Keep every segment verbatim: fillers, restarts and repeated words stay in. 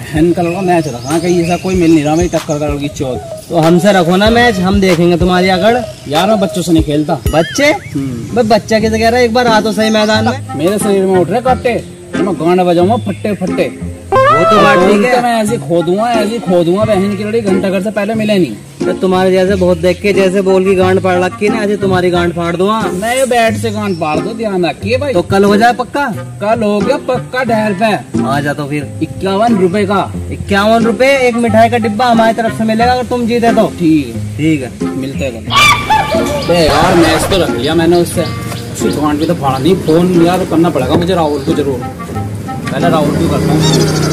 बहन का लड़का मैच रखा कहीं ऐसा कोई मिल नहीं रहा मेरी टक्कर का लड़की चौथ। तो हमसे रखो ना मैच, हम देखेंगे तुम्हारी अकड़। यार मैं बच्चों से नहीं खेलता। बच्चे? भाई बच्चा किसे कह रहा है, एक बार आ तो सही मैदान में। मेरे शरीर में उठ रहे काटे, तो मैं गाना बजाऊंगा फट्टे फट्टे। वो तो बात ठीक है, मैं ऐसे खो दूंगा ऐसे खो दूंगा बहन की लड़ी, घंटा घर से पहले मिले नहीं। तो तुम्हारे जैसे बहुत देख के जैसे बोल की गांड फाड़ रखी ना, ऐसे तुम्हारी गांड फाड़ दूंगा मैं। ये बैट से गांड फाड़ दो, ध्यान रखिए भाई। तो कल हो जाए पक्का? कल हो गया पक्का ढेर पे। आ जा तो फिर। इक्यावन रुपए का। इक्यावन रुपए एक मिठाई का डिब्बा हमारी तरफ से मिलेगा अगर तुम जीते तो। ठीक है ठीक है, मिलते हैं यार। मैच तो रख लिया मैंने उससे, उसकी गांड भी तो फाड़ा नहीं। फोन यार करना पड़ेगा मुझे राहुल को जरूर, पहले राहुल को करता हूँ।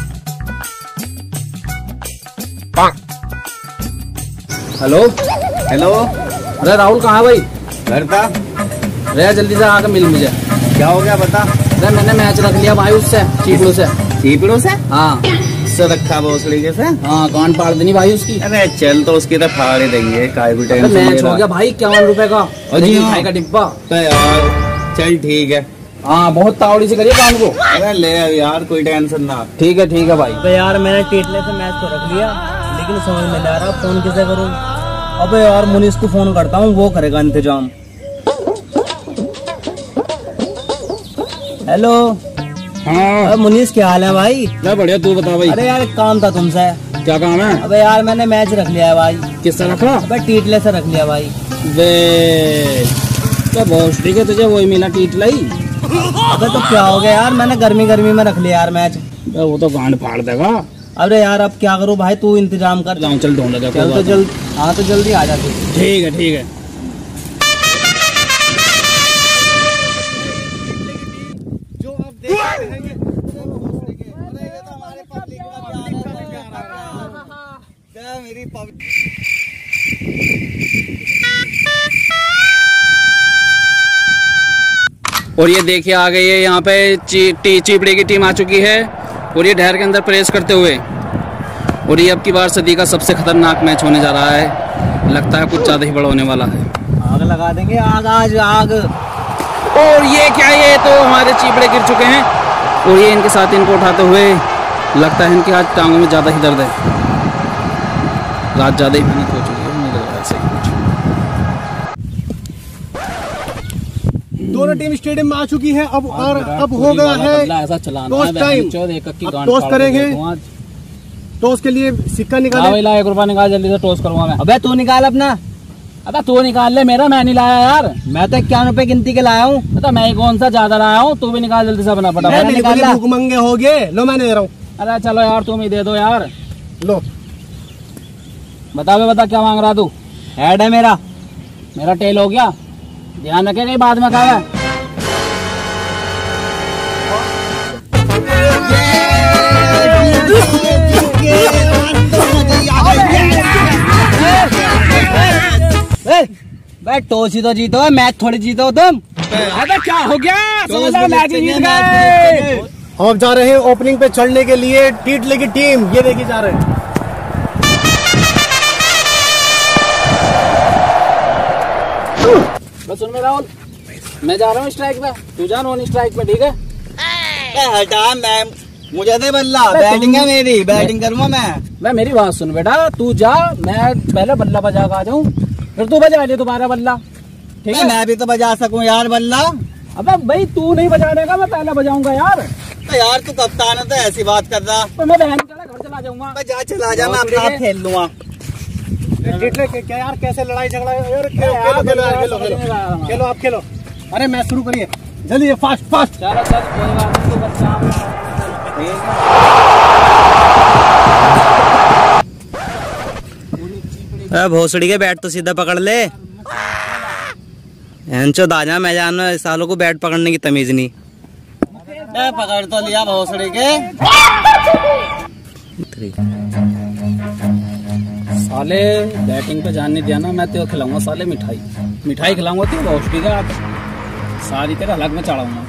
Hello hello. अरे राहुल कहाँ भाई? घर था। अरे जल्दी से आकर मिल मुझे। क्या हो गया बता। अरे मैंने मैच रख लिया भाई उससे, चीपड़ों से। चीपड़ों से? हाँ उससे रखा भोसड़ी से। हाँ गांड फाड़ देनी भाई उसकी। अरे चल तो उसकी तो फाड़ ही देंगे, काय भी टेंशन। मैच हो गया भाई इक्यावन रुपए का और जी मिठाई का डिब्बा। तो यार चल ठीक है। हाँ बहुत तावड़ी से करिए काम को। अरे ले यार कोई टेंशन ना। ठीक है ठीक है भाई। तो यार मैंने टीटले से मैच तो रख लिया, लेकिन समझ में नहीं आ रहा फोन किसे करूं। अबे यार मुनीस को फोन करता हूँ, वो करेगा इंतजाम। हेलो। हाँ मुनीस क्या हाल है भाई? क्या बढ़िया, तू बता भाई। अरे यार एक काम था तुमसे। क्या काम है? अबे यार मैंने मैच रख लिया है भाई। किससे रखा? अबे टीटले से रख लिया भाई। वे तो बहुत ठीक है, तुझे वही मिला टीटला ही। अबे तो क्या हो गया यार, मैंने गर्मी गर्मी में रख लिया यार मैच। वो तो गांड फाड़ देगा। अरे यार अब क्या करूं भाई, तू इंतजाम कर। जाऊं चल ढूंढ दे। चल तो जल्द, हाँ तो जल्दी आ जा तू। ठीक है ठीक है। जो आप देख रहे हैं ये तो हमारे पब्लिक का मेरी पब्लिक। और ये देखिए आ गई है यहाँ पे ची, टी, चिपड़े की टीम आ चुकी है और ये ढेर के अंदर प्रेस करते हुए। और ये अब की बार सदी का सबसे खतरनाक मैच होने जा रहा है, लगता है कुछ ज्यादा ही बड़ा होने वाला है। आग लगा देंगे, आग आज आग। और ये क्या, ये तो हमारे चिपड़े गिर चुके हैं और ये इनके साथ इनको उठाते हुए लगता है इनके आज टांगों में ज्यादा ही दर्द है। रात ज्यादा ही मेहनत हो चुकी है, मुझे लग रहा है ऐसे ही कुछ। दोनों टीम स्टेडियम में आ चुकी है अब, और अब हो गया है ऐसा चलाना टॉस टाइम। टॉस करेंगे तो उसके लिए सिक्का निकाले। ला एक रुपया निकाल जल्दी से, टॉस करूंगा मैं। अबे तू निकाल अपना। अबे तू निकाल ले, मेरा मैं नहीं लाया यार। मैं तो इक्यावन रुपए गिनती के लाया हूँ। तो मैं कौन सा ज्यादा लाया हूँ, तू भी निकाल जल्दी से अपना फटाफट। भूखमंगे हो गए, लो मैं दे रहा हूँ। अरे चलो यार तुम ही दे दो यार। लो बता बे बता क्या मांग रहा तू? हेड है मेरा। मेरा टेल हो गया, ध्यान रखे कहीं बाद में कहा है। भाई टॉस ही तो जीतो है, मैच थोड़ी जीतो तुम। अबे क्या हो गया, समझ मैच ही जीत गए। हम जा रहे हैं ओपनिंग पे चढ़ने के लिए, टीटले की टीम ये देखी जा रहे हैं। बस सुन मेरा राहुल, मैं जा रहा हूँ स्ट्राइक पे, तू जा नॉन स्ट्राइक पे, ठीक है? हटा मैं, मुझे दे बल्ला, बैटिंग है मेरी, बैटिंग करूंगा मैं। मैं मेरी बात सुन बेटा, तू जा, मैं पहले बल्ला बजा के आ जाऊँ, फिर तू बजा ले दोबारा बल्ला, ठीक है? मैं भी तो बजा सकूं यार बल्ला। अबे भाई तू नहीं बजा देगा, मैं पहले बजाऊंगा यार। तो यार तू कप्तान है तो ऐसी बात कर रहा। तो मैं बहन चला घर चला जाऊंगा। जा चला जा, मैं अपना खेल लूंगा। क्या यार कैसे लड़ाई झगड़ा है यार? खेलो खेलो खेलो खेलो खेलो आप खेलो। अरे मैच शुरू करिए जल्दी, फास्ट फास्ट। चलो चल कोई बात नहीं, बच्चा भोसड़ी के बैट तो सीधा पकड़ ले। एंचो दाजा मैं जान सालों को बैट पकड़ने की तमीज नहीं। पकड़ तो लिया भोसड़ी के। साले बैटिंग पे जाने दिया ना, मैं तेरे को खिलाऊंगा साले मिठाई, मिठाई खिलाऊंगा तेरे भोसड़ी का, सारी तेरे अलग में चढ़ाऊंगा।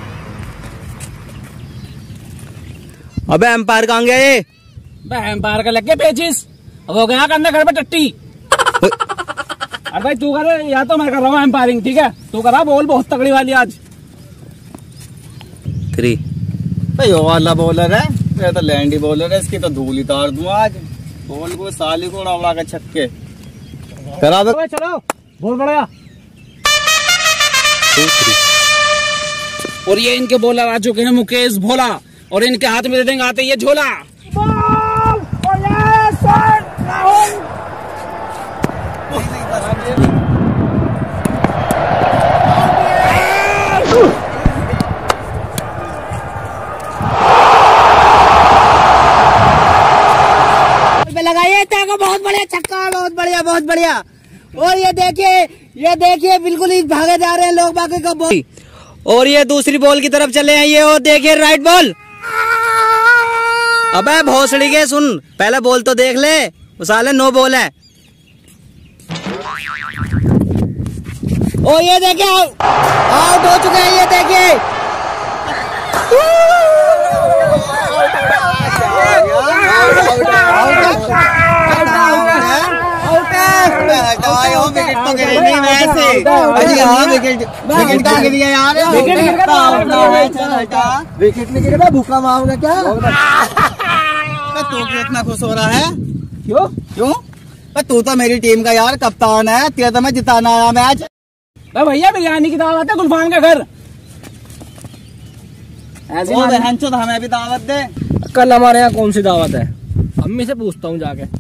अबे एम्पायर कहाँ गया ये? एम्पायर का लग गया पेचिस, अब हो गया करने घर पे टट्टी। अरे भाई तू कर, या तो मैं कर रहा हूँ एम्पायरिंग, ठीक है? तू करा, बॉल बहुत तगड़ी वाली आज। थ्री यो वाला बॉलर है, ये तो लैंडी बॉलर है, इसकी तो धूल ही तार दूं आज। बॉल को साली को उड़ा के छक्के करा दो। चलो बहुत बढ़िया। और ये इनके बॉलर आ चुके हैं मुकेश भोला, और इनके हाथ में दे देंगे आते ये झोला। लगाइए को बहुत बढ़िया छक्का, बहुत बढ़िया बहुत बढ़िया। और ये देखिए ये देखिए बिल्कुल ही भागे जा रहे हैं लोग बाकी का बॉल। और ये दूसरी बॉल की तरफ चले हैं ये, और देखिए राइट बॉल। अबे भोसड़ी के सुन, पहले बॉल तो देख ले, साले नो बॉल है। और ये देखिए आउट हो चुके हैं, ये देखिए विकेट नहीं गिरा, भूखा मारूंगा क्या? तू क्यों इतना खुश हो रहा है? क्यों क्यों? तू तो मेरी टीम का यार कप्तान है, तेरा तो मैं जिताना आया मैच। भैया बिरयानी की दावत है गुलफाम के घर। ऐसे हमें भी दावत दे। कल हमारे यहाँ कौन सी दावत है? अम्मी से पूछता हूँ जाके।